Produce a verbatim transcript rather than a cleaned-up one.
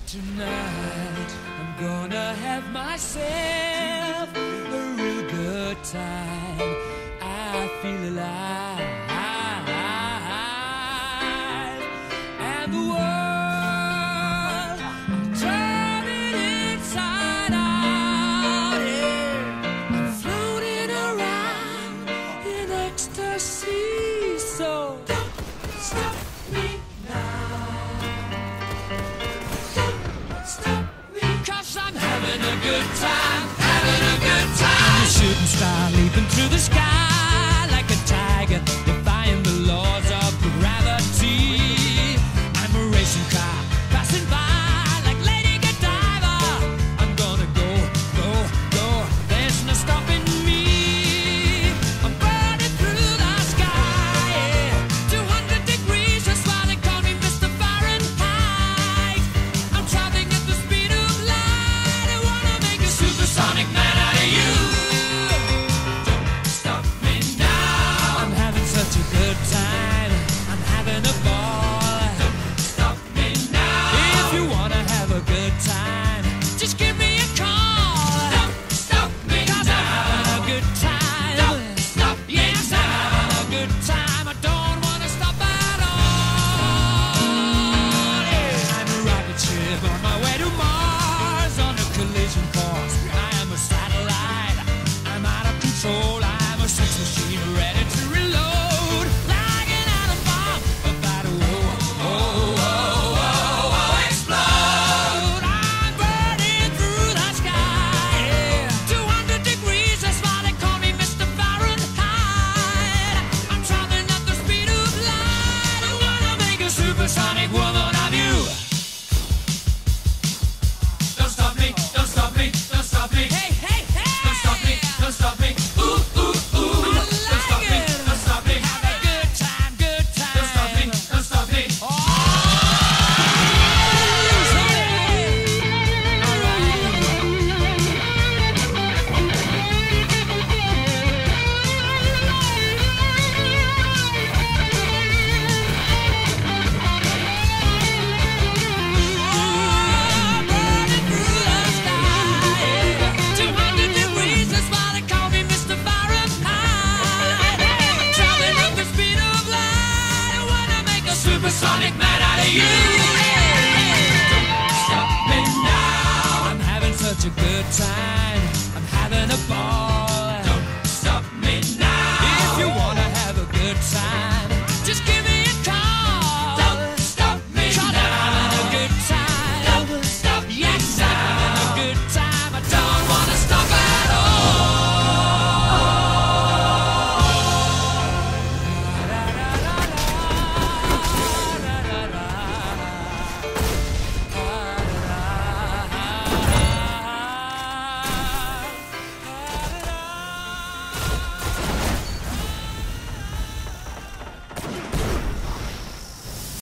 Tonight I'm gonna have myself a real good time. I feel alive, and the world I'm turning inside out. Yeah, I'm floating around in ecstasy. So don't stop me now. I'm having a good time, having a good time. I'm a shooting star leaping through the sky like a tiger, defying the laws of gravity. I'm a racing car passing by like Lady Godiva. I'm gonna go, go, go. There's no stopping me. I'm burning through the sky, yeah. two hundred degrees, that's why they call me Mister Fahrenheit. I'm traveling at the speed of light. Supersonic man out of you. Don't stop me now. I'm having such a good time. I'm having a ball. Don't stop me now. If you wanna have a good time, just give me a call. Don't stop me now. 'Cause I'm having a good time. Don't stop me now. Yes, I'm having a good time. I don't wanna stop at all. Yeah. I'm a rocket ship on my way to Mars on a collision course. I am a satellite. I'm out of control. I'm a sex machine ready to reload. Like an atom bomb about to oh, oh, oh, oh, oh, explode. I'm burning through the sky. Yeah. two hundred degrees, that's why they call me Mister Fahrenheit. I'm traveling at the speed of light. I wanna make a supersonic woman of you. Don't stop me, don't stop me, don't stop me.